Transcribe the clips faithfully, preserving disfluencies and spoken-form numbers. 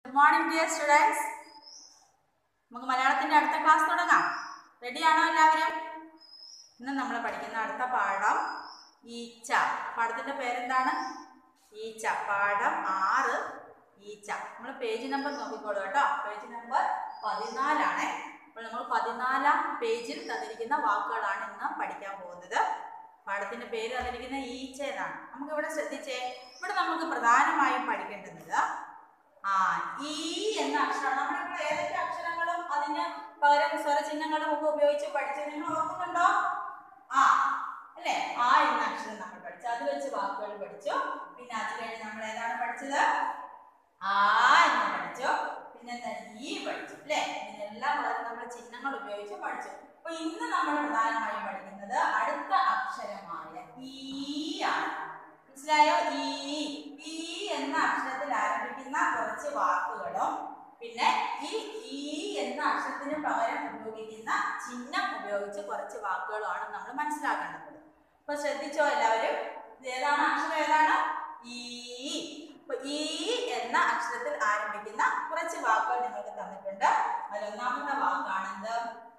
Good morning, dear students. നമുക്ക് മലയാളത്തിന്റെ അടുത്ത ക്ലാസ് തുടങ്ങാം. റെഡിയാണോ എല്ലാവരും? ഇന്ന് നമ്മൾ പഠിക്കുന്ന അടുത്ത പാഠം ഈച്ച. പാഠത്തിന്റെ പേരെന്താണ്? ഈച്ച. പാഠം ആറ് ഈച്ച. നമ്മൾ പേജ് നമ്പർ നോക്കിക്കോളൂ കേട്ടോ. പേജ് നമ്പർ പതിനാലാണ്. അപ്പോൾ നമ്മൾ പതിനാലാം പേജിൽ തന്നിരിക്കുന്ന വാക്കുകളാണ് ഇന്ന് പഠിക്കാൻ പോകുന്നത്. പാഠത്തിന്റെ പേര് തന്നിരിക്കുന്ന ഈച്ച എന്നാണ്. നമുക്ക് ഇവിടെ ശ്രദ്ധിച്ചേ. ഇവിടെ നമുക്ക് പ്രധാനമായും പഠിക്കേണ്ടത് ആ ഈ എന്ന അക്ഷരം. നമ്മളിപ്പോൾ ഏതൊക്കെ അക്ഷരങ്ങളും അതിന് പകരം സ്വരചിഹ്നങ്ങളും ഒക്കെ ഉപയോഗിച്ച് പഠിച്ചു. നിങ്ങൾ ഓർക്കുന്നുണ്ടോ? ആ അല്ലെ? ആ എന്ന അക്ഷരം നമ്മൾ പഠിച്ചു. അത് വെച്ച് വാക്കുകൾ പഠിച്ചു. പിന്നെ അത് കഴിഞ്ഞ് നമ്മൾ ഏതാണ് പഠിച്ചത്? ആ എന്ന് പഠിച്ചു. പിന്നെ എന്താ? ഈ പഠിച്ചു അല്ലെ? ഇതിനെല്ലാം പകരം നമ്മൾ ചിഹ്നങ്ങൾ ഉപയോഗിച്ച് പഠിച്ചു. അപ്പൊ ഇന്ന് നമ്മൾ പ്രധാനമായും പഠിക്കുന്നത് അടുത്ത അക്ഷരമായ ഈ ആണ്. മനസ്സിലായോ? ഈ ഈ എന്ന അക്ഷരത്തിൽ ആരംഭിക്കുന്ന കുറച്ച് വാക്കുകളും പിന്നെ ഈ ഈ എന്ന അക്ഷരത്തിന് പകരം ഉപയോഗിക്കുന്ന ചിഹ്നം ഉപയോഗിച്ച് കുറച്ച് വാക്കുകളുമാണ് നമ്മൾ മനസ്സിലാക്കേണ്ടത്. അപ്പൊ ശ്രദ്ധിച്ചോ എല്ലാവരും? ഏതാണ് അക്ഷരം? ഏതാണ്? ഈ. അപ്പൊ ഈ എന്ന അക്ഷരത്തിൽ ആരംഭിക്കുന്ന കുറച്ച് വാക്കുകൾ നിങ്ങൾക്ക് തന്നിട്ടുണ്ട്. അതിൽ ഒന്നാമത്തെ വാക്കാണെന്ത്?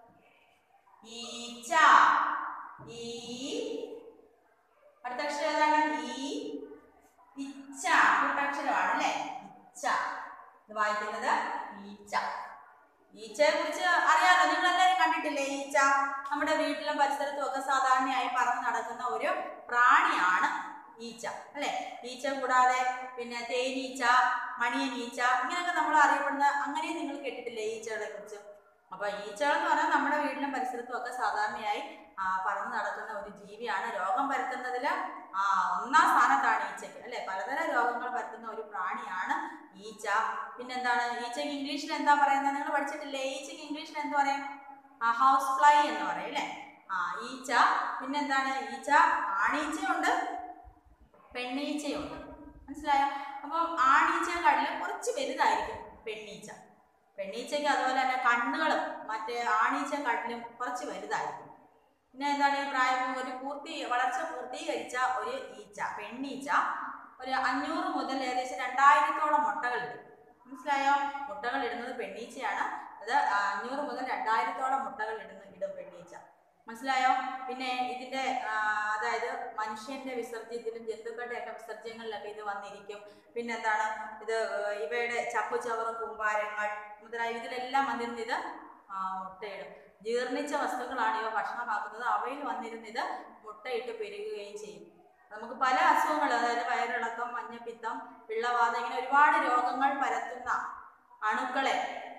ഈച്ച. ഈ. അടുത്ത അക്ഷരം ഏതാണ്? ഈ. ഇച്ച. കൂട്ടക്ഷരമാണ് അല്ലെ? ഇച്ച. ഇത് വായിക്കുന്നത് ഈച്ച. ഈച്ചയെ കുറിച്ച് അറിയാലോ, നിങ്ങൾ എല്ലാവരും കണ്ടിട്ടില്ലേ? ഈച്ച നമ്മുടെ വീട്ടിലും പരിസരത്തും ഒക്കെ സാധാരണയായി പറന്ന് നടക്കുന്ന ഒരു പ്രാണിയാണ് ഈച്ച അല്ലെ? ഈച്ച കൂടാതെ പിന്നെ തേനീച്ച, മണിയനീച്ച, ഇങ്ങനെയൊക്കെ നമ്മൾ അറിയപ്പെടുന്ന അങ്ങനെ നിങ്ങൾ കേട്ടിട്ടില്ലേ ഈച്ചകളെ കുറിച്ച്? അപ്പൊ ഈച്ചകൾ എന്ന് പറഞ്ഞാൽ നമ്മുടെ വീട്ടിലും പരിസരത്തും ഒക്കെ സാധാരണയായി പറന്ന് നടക്കുന്ന ഒരു ജീവിയാണ്. രോഗം പരത്തുന്നതിൽ ആ ഒന്നാം സ്ഥാനത്താണ് ഈച്ചയ്ക്ക് അല്ലെ? പലതരം രോഗങ്ങൾ പരത്തുന്ന ഒരു പ്രാണിയാണ് ഈച്ച. പിന്നെന്താണ് ഈച്ചയ്ക്ക് ഇംഗ്ലീഷിൽ എന്താ പറയുന്നത്? നിങ്ങൾ പഠിച്ചിട്ടില്ലേ? ഈച്ചയ്ക്ക് ഇംഗ്ലീഷിൽ എന്താ പറയാം? ആ ഹൗസ് ഫ്ലൈ എന്ന് പറയും അല്ലെ? ആ ഈച്ച. പിന്നെന്താണ്? ഈച്ച ആണീച്ചയുണ്ട്, പെണ്ണീച്ചയുണ്ട്. മനസ്സിലായോ? അപ്പം ആണീച്ചയെക്കാട്ടിലും കുറച്ച് വലുതായിരിക്കും പെണ്ണീച്ച. പെണ്ണീച്ചയ്ക്ക് അതുപോലെ തന്നെ കണ്ണുകളും മറ്റേ ആണീച്ചയെക്കാട്ടിലും കുറച്ച് വലുതായിരിക്കും. പിന്നെ എന്താണ്? ഈ പ്രായം ഒരു പൂർത്തി വളർച്ച പൂർത്തീകരിച്ച ഒരു ഈച്ച, പെണ്ണീച്ച, ഒരു അഞ്ഞൂറ് മുതൽ ഏകദേശം രണ്ടായിരത്തോളം മുട്ടകളിടും. മനസ്സിലായോ? മുട്ടകൾ ഇടുന്നത് പെണ്ണീച്ചയാണ്. അത് അഞ്ഞൂറ് മുതൽ രണ്ടായിരത്തോളം മുട്ടകൾ ഇടുന്ന ഇടും പെണ്ണീച്ച. മനസ്സിലായോ? പിന്നെ ഇതിന്റെ അതായത് മനുഷ്യന്റെ വിസർജ്യത്തിലും ജന്തുക്കളുടെ ഒക്കെ വിസർജ്യങ്ങളിലൊക്കെ ഇത് വന്നിരിക്കും. പിന്നെന്താണ്? ഇത് ഇവയുടെ ചപ്പു ചവറ് കൂമ്പാരങ്ങൾ മുതലായ ഇതിലെല്ലാം വന്നിരുന്ന് ഇത് മുട്ടയിടും. ജീർണിച്ച വസ്തുക്കളാണ് ഇവ ഭക്ഷണമാക്കുന്നത്. അവയിൽ വന്നിരുന്ന് ഇത് മുട്ടയിട്ട് പെരുകുകയും ചെയ്യും. നമുക്ക് പല അസുഖങ്ങൾ, അതായത് വയറിളക്കം, മഞ്ഞപ്പിത്തം, പിള്ളവാതം, ഇങ്ങനെ ഒരുപാട് രോഗങ്ങൾ പരത്തുന്ന അണുക്കളെ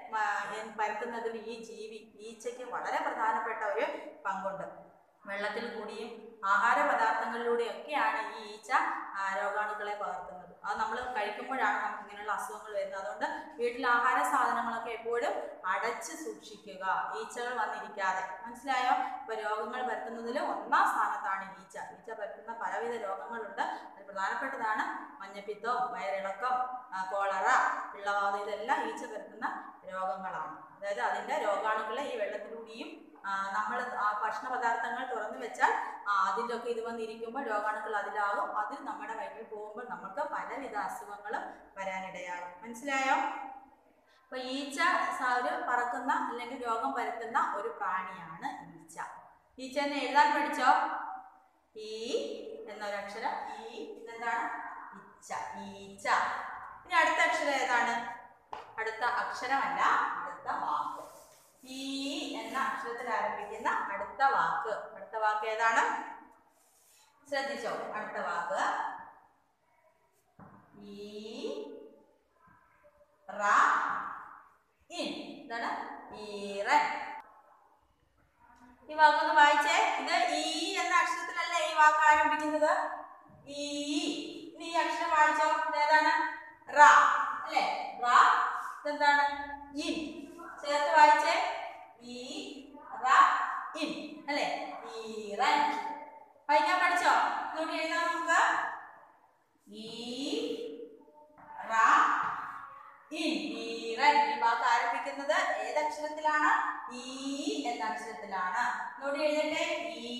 പരത്തുന്നതിൽ ഈ ജീവി ഈച്ചയ്ക്ക് വളരെ പ്രധാനപ്പെട്ട ഒരു പങ്കുണ്ട്. വെള്ളത്തിൽ കൂടിയും ആഹാര പദാർത്ഥങ്ങളിലൂടെയും ഒക്കെയാണ് ഈ ഈച്ച രോഗാണുക്കളെ പകർത്തുന്നത്. അത് നമ്മൾ കഴിക്കുമ്പോഴാണ് നമുക്ക് ഇങ്ങനെയുള്ള അസുഖങ്ങൾ വരുന്നത്. അതുകൊണ്ട് വീട്ടിൽ ആഹാര സാധനങ്ങളൊക്കെ എപ്പോഴും അടച്ച് സൂക്ഷിക്കുക, ഈച്ചകൾ വന്നിരിക്കാതെ. മനസ്സിലായോ? ഇപ്പൊ രോഗങ്ങൾ പരത്തുന്നതിൽ ഒന്നാം സ്ഥാനത്താണ് ഈച്ച. ഈച്ച പരത്തുന്ന പലവിധ രോഗങ്ങളുണ്ട്. അത് പ്രധാനപ്പെട്ടതാണ് മഞ്ഞപ്പിത്തം, വയറിളക്കം, കോളറ, പിള്ളവാതം. ഇതെല്ലാം ഈച്ച പരത്തുന്ന രോഗങ്ങളാണ്. അതായത് അതിന്റെ രോഗാണുക്കളെ ഈ വെള്ളത്തിലൂടെയും നമ്മൾ ഭക്ഷണ പദാർത്ഥങ്ങൾ തുറന്നു വെച്ചാൽ അതിലൊക്കെ ഇത് വന്നിരിക്കുമ്പോൾ രോഗാണുക്കൾ അതിലാകും. അതിൽ നമ്മുടെ വയറ്റിൽ പോകുമ്പോൾ നമുക്ക് പലവിധ അസുഖങ്ങളും വരാനിടയാകും. മനസ്സിലായോ? അപ്പൊ ഈച്ച ഒരു പറക്കുന്ന അല്ലെങ്കിൽ രോഗം പരത്തുന്ന ഒരു പ്രാണിയാണ് ഈച്ച. ഈച്ച എന്ന് എഴുതാൻ പഠിച്ചോ? ഈ എന്നൊരക്ഷരം. ഈ ഇതെന്താണ്? ഇച്ച. ഈച്ച. ഇനി അടുത്ത അക്ഷരം ഏതാണ്? അടുത്ത അക്ഷരമല്ല, അടുത്ത വാക്ക്. ഈ എന്ന അക്ഷരത്തിൽ ആരംഭിക്കുന്ന അടുത്ത വാക്ക്. അടുത്ത വാക്ക് ഏതാണ്? ശ്രദ്ധിച്ചോ? അടുത്ത വാക്ക് ഈ റ ഇൻ. എന്താണ്? ഈറൻ. ഈ വാക്കൊന്ന് വായിച്ചേ. ഇത് ഈ എന്ന അക്ഷരത്തിലല്ലേ ഈ വാക്ക് ആരംഭിക്കുന്നത്? ഈ. ഈ അക്ഷരം വായിച്ചോ. ഏതാണ്? റ അല്ലേ? റ. ഇതെന്താണ്? ഇൻ. ചേർത്ത് വായിച്ചേ. ഈ റ ഇൻ അല്ലേ? ഈറൻ. വായിക്കാൻ പഠിച്ചോ? ഇതുകൊണ്ട് എഴുതാം നമുക്ക്. ഈ റ ഇൻ. ഈറൻ. ഈ വാക്ക് ആരംഭിക്കുന്നത് ഏതക്ഷരത്തിലാണ്? ഈ എന്ന അക്ഷരത്തിലാണ്. ഇതുകൊണ്ട് എഴുതട്ടെ. ഈ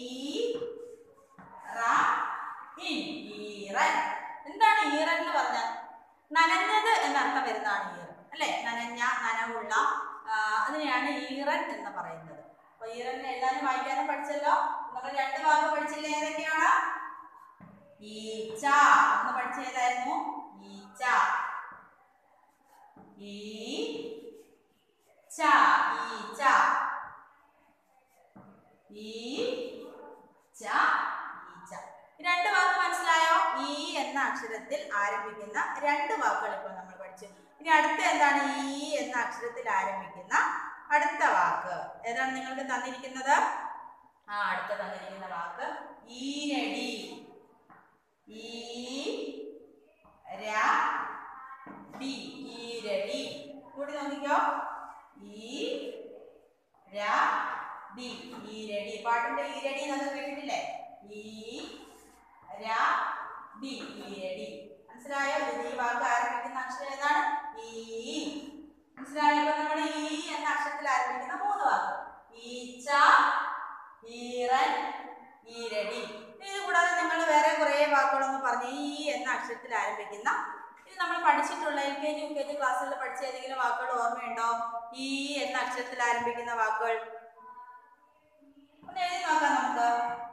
റ ഇൻ. ഈറൻ. എന്താണ് ഈറൻ എന്ന് പറഞ്ഞാൽ? നനഞ്ഞത് എന്നർത്ഥം വരുന്നതാണ് ഈറൻ. അല്ലെ? നനഞ്ഞ, നനവുള്ള, അതിനെയാണ് ഈറൻ എന്ന് പറയുന്നത്. അപ്പൊ ഈറൻ എഴുതാനും വായിക്കാനും പഠിച്ചല്ലോ. നമ്മൾ രണ്ട് വാക്ക് പഠിച്ചില്ല, ഏതൊക്കെയാണ്? ഈച്ച എന്ന് പഠിച്ച ഏതായിരുന്നു? ഈച്ച. ഈച്ച ഈച്ച ഈച്ച ഈച്ച. രണ്ട് വാക്ക് മനസ്സിലായോ? ഈ എന്ന അക്ഷരത്തിൽ ആരംഭിക്കുന്ന രണ്ട് വാക്കുകൾ ഇപ്പോൾ നമ്മൾ പഠിച്ചു. ഇനി അടുത്ത എന്താണ്? ഈ എന്ന അക്ഷരത്തിൽ ആരംഭിക്കുന്ന അടുത്ത വാക്ക് ഏതാണ് നിങ്ങൾക്ക് തന്നിരിക്കുന്നത്? ആ അടുത്ത തന്നിരിക്കുന്ന വാക്ക് ഈരടി. ഈരടി ഈരടി. കൂടി നോക്കിക്കോ. ഈരടി ഈരടി. പാട്ടിന്റെ ഈരടി എന്നൊക്കെ കേട്ടിട്ടില്ലേ? ഈരടി ഈരടി. മനസ്സിലായോ? ഈ വാക്ക് ആരംഭിക്കുന്ന അക്ഷരം ഏതാണ്? ഈ. മനസ്സിലായോ? ഇപ്പൊ നമ്മൾ ഈ എന്ന അക്ഷരത്തിൽ ആരംഭിക്കുന്ന മൂന്ന് വാക്ക്: ഈച്ച, ഈറൻ, ഈരടി. ഇത് കൂടാതെ നിങ്ങൾ വേറെ കുറെ വാക്കുകളൊന്ന് പറഞ്ഞു. ഈ എന്ന അക്ഷരത്തിൽ ആരംഭിക്കുന്ന, ഇത് നമ്മൾ പഠിച്ചിട്ടുള്ള L K G U K G ക്ലാസ്സിൽ പഠിച്ച ഏതെങ്കിലും വാക്കുകൾ ഓർമ്മയുണ്ടോ? ഈ എന്ന അക്ഷരത്തിൽ ആരംഭിക്കുന്ന വാക്കുകൾ ഒന്ന് എഴുതി നോക്കാം നമുക്ക്.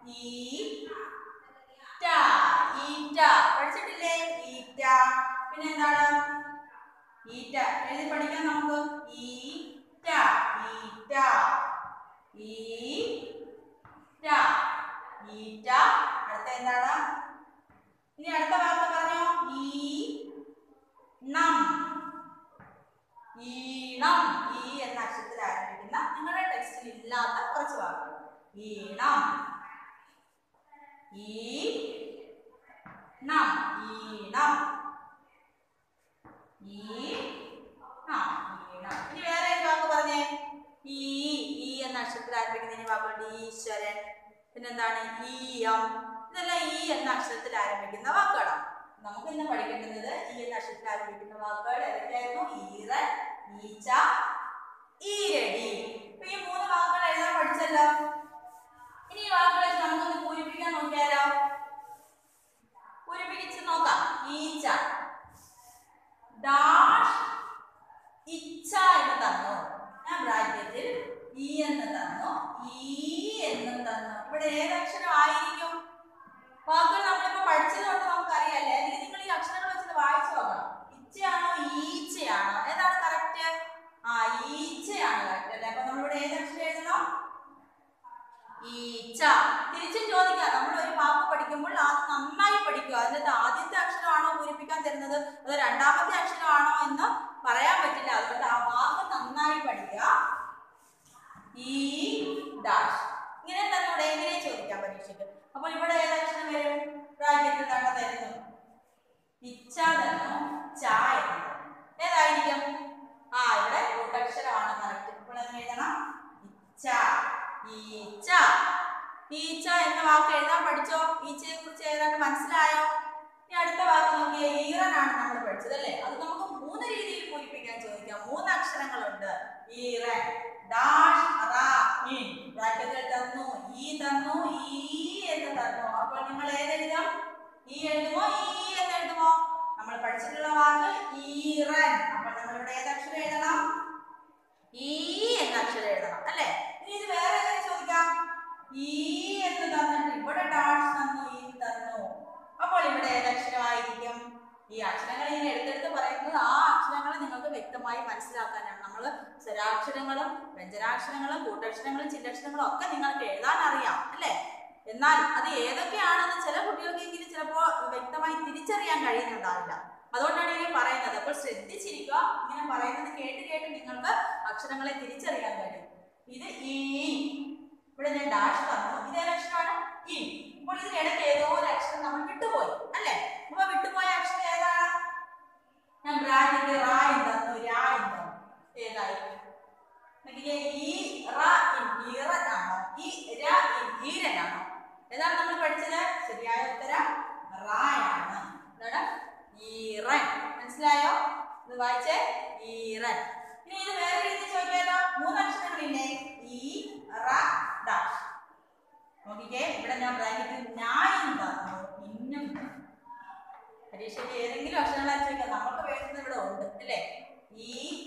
ഈറ്റ ഈറ്റ പഠിച്ചിട്ടില്ലേ? ഈറ്റ. പിന്നെ എന്താണ്? ഈറ്റ എഴുതി പഠിക്കാം നമുക്ക്. ഈറ്റ ഈറ്റ ഈറ്റ ഈറ്റ. അടുത്ത എന്താണ്? ഇനി അടുത്ത വാക്ക് പറഞ്ഞോ. ഈണം ഈണം. ഈ എന്ന അക്ഷരത്തിൽ ആരംഭിക്കുന്ന നിങ്ങളുടെ ടെക്സ്റ്റിൽ ഇല്ലാത്ത കുറച്ച് വാക്കുകൾ. ഈണം ഈണം ഈണം ഈണം ഈണം. ഇനി വേറെ ഏത് വാക്ക് പറഞ്ഞേ? ഈ ഈ എന്ന അക്ഷരത്തിൽ ആരംഭിക്കുന്ന വാക്കുകളുണ്ട്. ഈശ്വരൻ, പിന്നെന്താണ്? ഈയം. ഇതെല്ലാം ഈ എന്ന അക്ഷരത്തിൽ ആരംഭിക്കുന്ന വാക്കുകളാണ്. നമുക്ക് ഇന്ന് പഠിക്കേണ്ടത് ഈ എന്ന അക്ഷരത്തിൽ ആരംഭിക്കുന്ന വാക്കുകൾ ഏതൊക്കെയായിരുന്നു? ഈറൻ, ഈച്ച, ഈരടി. അപ്പൊ ഈ മൂന്ന് വാക്കുകൾ എഴുതാൻ പഠിച്ചല്ലോ. ഇനി ഈ വാക്കുകളെ നമുക്കൊന്ന് പൂരിപ്പിക്കാൻ നോക്കിയാലോ? പൂരിപ്പിച്ച് നോക്കാം. ഈച്ച ഡാഷ് ഇച്ച എന്ന് തന്നു. ഞാൻ ബ്രാക്കറ്റിൽ ഈ എന്ന് തന്നു, ഈ എന്നും തന്നു. ഇവിടെ ഏതക്ഷരം ആയിരിക്കും? വാക്കുകൾ നമ്മളിപ്പോ പഠിച്ചതുകൊണ്ട് നമുക്കറിയാല്ലേ. അല്ലെങ്കിൽ നിങ്ങൾ ഈ അക്ഷരങ്ങൾ വെച്ചിട്ട് വായിച്ചു നോക്കണം. ഇച്ചയാണോ ഈച്ചയാണോ? ഏതാണ് കറക്റ്റ്? ആ ഈച്ചയാണ് കറക്റ്റ് അല്ലേ? അപ്പൊ നമ്മളിവിടെ ഏതക്ഷരം എഴുതണം? ഈച്ച. തിരിച്ചും ചോദിക്കാം. നമ്മൾ ഒരു വാക്ക് പഠിക്കുമ്പോൾ അത് നന്നായി പഠിക്കുക. അതിന്റെ ആദ്യത്തെ അക്ഷരമാണോ പൂരിപ്പിക്കാൻ തരുന്നത്, അത് രണ്ടാമത്തെ അക്ഷരമാണോ എന്ന് പറയാൻ പറ്റില്ല. അതുകൊണ്ട് ആ വാക്ക് നന്നായി പഠിക്കുക. ഈ ഡാഷ് ഇങ്ങനെ തന്നെ ഇവിടെ എങ്ങനെ ചോദിക്കാം പരീക്ഷയ്ക്ക്. അപ്പോൾ ഇവിടെ ഏതക്ഷരം വരും? ബ്രാക്കറ്റിൽ തന്നെ തരുന്നു. ഇച്ച തന്നു, ച എന്ന്. ഏതായിരിക്കും? ആ ഇവിടെ കൂട്ടക്ഷരമാണ് കറക്റ്റ്. ഇപ്പോൾ എങ്ങനെ എഴുതണം? ഇച്ച ഈച്ച. ഈച്ച എന്ന വാക്ക് എഴുതാൻ പഠിച്ചോ? ഈച്ചയെ കുറിച്ച് ഏതാണ്ട് മനസ്സിലായോ? ഇനി അടുത്ത വാക്ക് നോക്കിയേ. ഈറനാണ് നമ്മൾ പഠിച്ചത് അല്ലേ? അത് നമുക്ക് മൂന്ന് രീതിയിൽ പൂരിപ്പിക്കാൻ ചോദിക്കാം. മൂന്ന് അക്ഷരങ്ങളുണ്ട്. ഈറൻ ഡാഷ് റാ ഇൻ. ബ്രാക്കറ്റിൽ തന്നു, ഈ തന്നു, ഈ എന്ന് തന്നു. അപ്പോൾ നിങ്ങൾ ഏതെഴുതാം? ഈ എഴുതുമോ ഈ എന്ന് എഴുതുമോ? നമ്മൾ പഠിച്ചിട്ടുള്ള വാക്ക് ഈറൻ. അപ്പോൾ നമ്മൾ ഇവിടെ ഏതക്ഷരം എഴുതണം? ഈ എന്ന അക്ഷരം എഴുതണം അല്ലേ? ഇനി ഇത് വേറെ എങ്ങനെ ചോദിക്കാം? ഈ എന്ന് തന്നിട്ട് ഇവിടെ ഡാഷ് തന്നു, ഈ തന്നു. അപ്പോൾ ഇവിടെ ഏതക്ഷരമായിരിക്കും? ഈ അക്ഷരങ്ങൾ ഇങ്ങനെ എടുത്തെടുത്ത് പറയുന്നത് ആ അക്ഷരങ്ങൾ നിങ്ങൾക്ക് വ്യക്തമായി മനസ്സിലാക്കാനാണ്. നമ്മൾ സ്വരാക്ഷരങ്ങളും വ്യഞ്ജനാക്ഷരങ്ങളും കൂട്ടക്ഷരങ്ങളും ചില്ലക്ഷരങ്ങളും ഒക്കെ നിങ്ങൾക്ക് എഴുതാൻ അറിയാം അല്ലേ? എന്നാൽ അത് ഏതൊക്കെയാണെന്ന് ചില കുട്ടികൾക്കെങ്കിലും ചിലപ്പോൾ വ്യക്തമായി തിരിച്ചറിയാൻ കഴിയുന്നുണ്ടാവില്ല. അതുകൊണ്ടാണ് ഇങ്ങനെ പറയുന്നത്. അപ്പോൾ ശ്രദ്ധിച്ചിരിക്കുക. ഇങ്ങനെ പറയുന്നത് കേട്ട് കേട്ട് നിങ്ങൾക്ക് അക്ഷരങ്ങളെ തിരിച്ചറിയാൻ കഴിയും. ഇത് ഈ. ഇവിടെ ഞാൻ ഡാഷ് തന്നു. ഇതേത് അക്ഷരമാണ്? ഈ. അപ്പോൾ ഇതിനിടയ്ക്ക് ഏതോ ഒരു അക്ഷരം നമ്മൾ വിട്ടുപോയി അല്ലേ? അപ്പൊ വിട്ടുപോയ അക്ഷരം ഏതാണ്? ഞാൻ ബ്രാക്കറ്റിൽ റാ എന്ന് തന്നു, രാ എന്ന് തന്നു. ഏതായിരിക്കും? ഈ റാ ഇൻ ഈറനാണോ? ഈ രാ ഇൻ ഈരനാണോ? ഏതാണ് നമ്മൾ പഠിച്ചത്? ശരിയായ ഉത്തരം റായാണ്. എന്താണ്? ഈറൻ. മനസ്സിലായോ? ഇത് വായിച്ചേ. ഈറൻ. ഇനി ഇത് വേറെ രീതി ചോദിക്കാലോ. മൂന്ന് അക്ഷരങ്ങളില്ലേ? ഈ റാ ഡാഷ്. നോക്കിക്കേ. ഇവിടെ ഞാൻ ബ്രാക്കറ്റിൽ ഞായും തന്നു, ഇന്നും തന്നു. പരീക്ഷയ്ക്ക് ഏതെങ്കിലും അക്ഷരങ്ങളാണ് ചോദിക്കാം. നമുക്ക് വേണ്ടുന്നത് ഇവിടെ ഉണ്ട് അല്ലേ? ഈ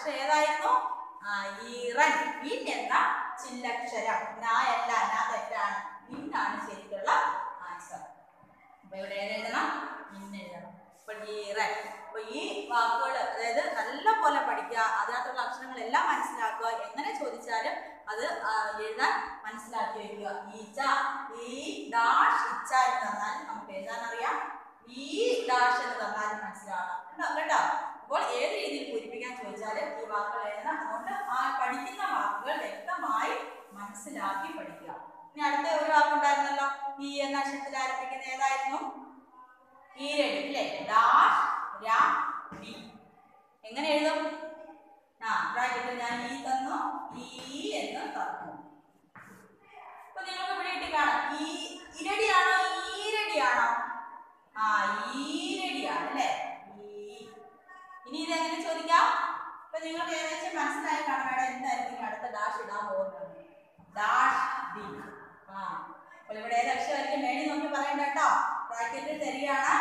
കൂട്ടക്ഷരം ഏതായിരുന്നു? ആ ഈറൻ. ഇൻ എന്ന ചില്ലക്ഷരം. നായല്ല, നാ തെറ്റാണ്. ഇന്നാണ് ശരിക്കുള്ള ആൻസർ. അപ്പൊ ഇവിടെ ഏതെഴുതണം? ഇന്ന് എഴുതണം. അപ്പൊ ഈറൻ. അപ്പൊ ഈ വാക്കുകൾ അതായത് നല്ല പോലെ പഠിക്കുക, അതിനകത്തുള്ള അക്ഷരങ്ങളെല്ലാം മനസ്സിലാക്കുക. എങ്ങനെ ചോദിച്ചാലും അത് എഴുതാൻ മനസ്സിലാക്കി വെക്കുക. ഈച്ച, ഈ ഡാഷ് ഇച്ച എന്ന് തന്നാലും നമുക്ക് എഴുതാൻ അറിയാം. ഈ ഡാഷ് എന്ന് തന്നാലും മനസ്സിലാവണം കേട്ടോ. അപ്പോൾ ഏത് രീതിയിൽ പൂരിപ്പിക്കാൻ ചോദിച്ചാലും ഈ വാക്കുകൾ എഴുതണം. അതുകൊണ്ട് ആ പഠിക്കുന്ന വാക്കുകൾ വ്യക്തമായി മനസ്സിലാക്കി പഠിക്കുക. ഇനി അടുത്ത ഒരു വാക്കുണ്ടായിരുന്നല്ലോ, ഈ എന്ന അക്ഷരത്തിൽ ആരംഭിക്കുന്ന ഏതായിരുന്നു? ഈരടി അല്ലേ? ഡാഷ് രാ ഡി. എങ്ങനെ എഴുതും? ആ ബ്രാക്കറ്റിൽ ഞാൻ ഈ തന്നു, ഈ എന്ന് തന്നു. അപ്പൊ നിങ്ങൾക്ക് ഇവിടെ ഇട്ട് കാണാം. ഈ ഇരടിയാണോ ഈരടിയാണോ? ആ ഈരടിയാണ് അല്ലേ? ഇനി ഇതെങ്ങനെ ചോദിക്കാം? അപ്പൊ നിങ്ങൾക്ക് ഏകദേശം മനസ്സിലായി കാണാം ഇവിടെ എന്തായിരിക്കും അടുത്ത ഡാഷ് ഇടാൻ പോകുന്നത്. ഡാഷ് ഡി. ആ അപ്പോൾ ഇവിടെ ഏത് അക്ഷരമായിരിക്കും മേടി നോക്കി പറയണ്ട കേട്ടോ. ബ്രാക്കറ്റിൽ തരികയാണ്.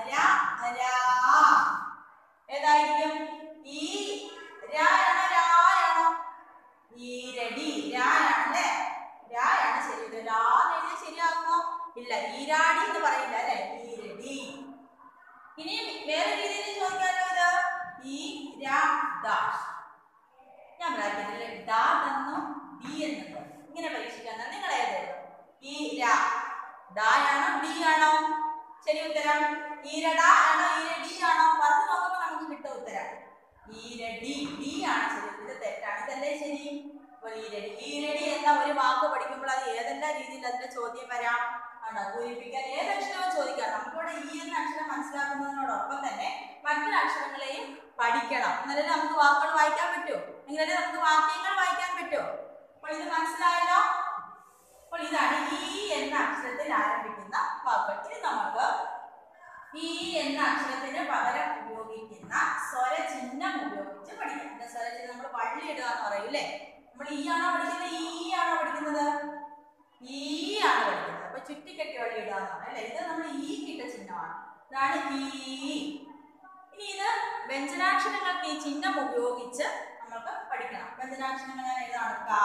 ഏതായിരിക്കും? ഈ രായാണോ രായാണോ? ഈരടി. രായാണല്ലേ? രായാണ് ശരി. ഇത് രാ എഴുതിയാൽ ശരിയാകുമോ? ഇല്ല, ഈരാടി എന്ന് പറയില്ല അല്ലെ? ഈരടി. ഇനി വേറെ രീതിയിൽ ചോദിക്കാമല്ലോ ഇത്. ഈ രാ ഡാഷ്. ഞാൻ ബ്രാക്കറ്റിൽ ഡാ തന്നു, ഡി എന്നത് ഇങ്ങനെ പരീക്ഷിക്കാൻ നിങ്ങൾ ഏത്? ഈ രാ ഡായാണോ ഡി ആണോ? ശരി ഉത്തരം. ഈരട ആണോ ഈരടി ആണോ? പറഞ്ഞു നോക്കുമ്പോൾ നമുക്ക് കിട്ടും ഉത്തരം. ഈരടി. ഡി ആണ് ശരി. ഇത് തെറ്റാണ്. ഇതല്ലേ ശരി? ഈരടി. ഈരടി എന്ന ഒരു വാക്ക് പഠിക്കുമ്പോൾ അത് ഏതെല്ലാം രീതിയിൽ അതിന്റെ ചോദ്യം വരാം? ആണോ പൂരിപ്പിക്കാൻ ഏത് അക്ഷരവും ചോദിക്കാം. നമുക്കിവിടെ ഈ എന്ന അക്ഷരം മനസ്സിലാക്കുന്നതിനോടൊപ്പം തന്നെ മറ്റൊരു അക്ഷരങ്ങളെയും പഠിക്കണം. എന്നാലേ നമുക്ക് വാക്കുകൾ വായിക്കാൻ പറ്റൂ. എങ്കിലേ നമുക്ക് വാക്യങ്ങൾ വായിക്കാൻ പറ്റൂ. അപ്പോൾ ഇത് മനസ്സിലായല്ലോ. അപ്പോൾ ഇതാണ് ഈ എന്ന അക്ഷരത്തിൽ ആരംഭിക്കുന്ന വാക്കുകൾ. ഇനി നമുക്ക് ഈ എന്ന അക്ഷരത്തിന് പകരം ഉപയോഗിക്കുന്ന സ്വരചിഹ്നം ഉപയോഗിച്ച് പഠിക്കാം. എന്താ സ്വരചിഹ്നം? നമ്മൾ വള്ളി ഇടുക എന്ന് പറയൂല്ലേ? നമ്മൾ ഈ ആണോ പഠിക്കുന്നത്? ഈ ആണോ പഠിക്കുന്നത്? ഈ ആണ് പഠിക്കുന്നത്. അപ്പൊ ചുറ്റിക്കെട്ടി വള്ളി ഇടുക എന്ന് പറയും അല്ലെ? ഇത് നമ്മൾ ഈ കിട്ട ചിഹ്നമാണ്. ഇതാണ് ഈ. ഇനി ഇത് വ്യഞ്ജനാക്ഷരങ്ങൾക്ക് ഈ ചിഹ്നം ഉപയോഗിച്ച് നമുക്ക് പഠിക്കണം. വ്യഞ്ജനാക്ഷരങ്ങൾ ഞാൻ എഴുതാണ്. ക,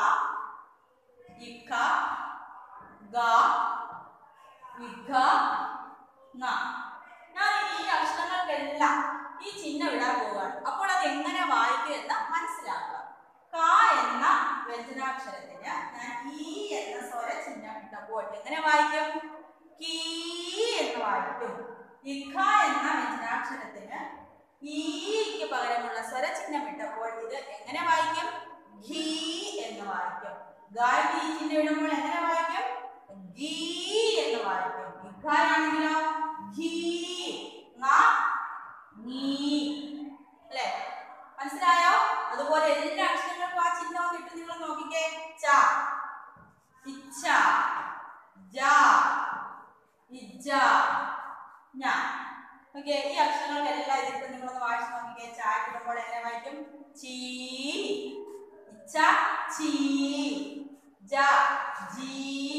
ഇഖ, ഗ, ഇഘ, ങ. ഞാൻ ഈ അക്ഷരങ്ങൾക്കെല്ലാം ഈ ചിഹ്നം ഇടാൻ പോവുകയാണ്. അപ്പോൾ അത് എങ്ങനെ വായിക്കും എന്ന് മനസ്സിലാക്കുക. ക എന്ന വ്യഞ്ജനാക്ഷരത്തിന് ഞാൻ ഈ എന്ന സ്വര ചിഹ്നം ഇട്ടപ്പോൾ എങ്ങനെ വായിക്കും? കീ എന്ന് വായിക്കും. ഇഖ എന്ന വ്യഞ്ജനാക്ഷരത്തിന് ഈക്ക് പകരമുള്ള സ്വരചിഹ്നം ഇട്ടപ്പോൾ ഇത് എങ്ങനെ വായിക്കും? ഘീ എന്ന് വായിക്കും. ഗായ്ക്ക് ഈ ചിഹ്നം ഇടുമ്പോൾ എങ്ങനെ വായിക്കും? ഗീ എന്ന് വായിക്കും. ഇഖായാണെങ്കിലോ ഘീ, ങ, നീ. അല്ലേ? മനസ്സിലായോ? അതുപോലെ എല്ലാ അക്ഷരങ്ങൾക്കും ആ ചിഹ്നം കിട്ടും. നിങ്ങൾ നോക്കിക്കേ. ച, ഇച്ഛ, ജ, ഇജ്ജ, ഞ. ഓക്കെ, ഈ അക്ഷരങ്ങൾക്കെല്ലാം ഇതിട്ട് നിങ്ങളൊന്ന് വായിച്ചു നോക്കിക്കേ. ച ഇടുമ്പോൾ എങ്ങനെ വായിക്കും? ചീ, ഇച്ഛ ചീ, ജ ജി,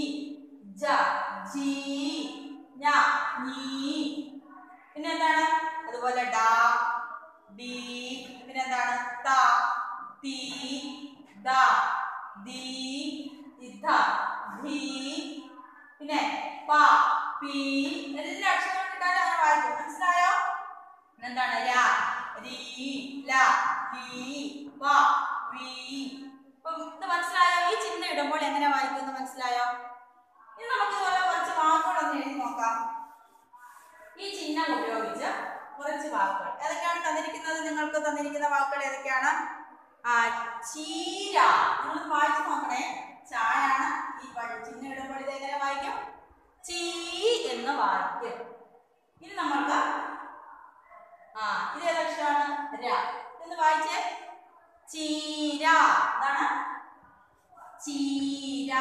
ജ ജി, ഞ നീ. പിന്നെ എന്താണ്? അതുപോലെ ഡ, ഡി, പിന്നെ എന്താണ്? ത, തി, ദ, ദി, ഇധ, ധി, പിന്നെ പ, പി. എല്ലാ അക്ഷരങ്ങളും ഇട്ടാലും അങ്ങനെ വായിക്കും. മനസ്സിലായോ? എന്താണ്? ര, രി, ല, ലി, വ, വി. ഇത് മനസ്സിലായോ? ഈ ചിഹ്നം ഇടുമ്പോൾ എങ്ങനെ വായിക്കുമെന്ന് മനസ്സിലായോ? ഇനി നമുക്ക് ഇതുപോലെ കുറച്ച് വാക്കുകളൊന്ന് എഴുതി നോക്കാം. ഈ ചിഹ്നം ഉപയോഗിച്ച് കുറച്ച് വാക്കുകൾ ഏതൊക്കെയാണ് തന്നിരിക്കുന്നത്? നിങ്ങൾക്ക് തന്നിരിക്കുന്ന വാക്കുകൾ ഏതൊക്കെയാണ്? ആ ചീര. നിങ്ങൾ വായിച്ചു നോക്കണേ. ചായാണ്. ഈ ചിഹ്നം ഇടുമ്പോൾ ഇത് എങ്ങനെ വായിക്കും? ചീ എന്ന് വായിക്കും. ഇനി നമ്മൾക്ക് ആ ഇത് ഏതക്ഷരമാണ്? ര. എന്ന് വായിച്ചേ. ചീര. എന്താണ്? ചീര.